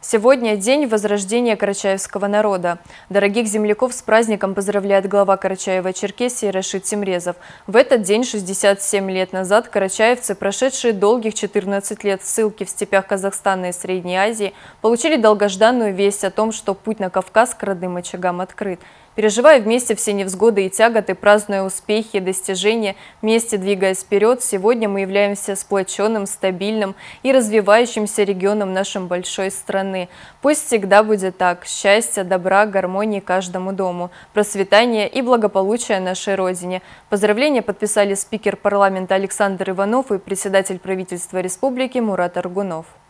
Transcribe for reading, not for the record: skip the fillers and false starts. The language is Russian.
Сегодня день возрождения карачаевского народа. Дорогих земляков с праздником поздравляет глава Карачаева-Черкесии Рашид Тимрезов. В этот день 67 лет назад карачаевцы, прошедшие долгих 14 лет в ссылке в степях Казахстана и Средней Азии, получили долгожданную весть о том, что путь на Кавказ к родным очагам открыт. Переживая вместе все невзгоды и тяготы, празднуя успехи и достижения, вместе двигаясь вперед, сегодня мы являемся сплоченным, стабильным и развивающимся регионом нашей большой страны. Пусть всегда будет так. Счастья, добра, гармонии каждому дому, процветания и благополучия нашей Родине. Поздравления подписали спикер парламента Александр Иванов и председатель правительства республики Мурат Аргунов.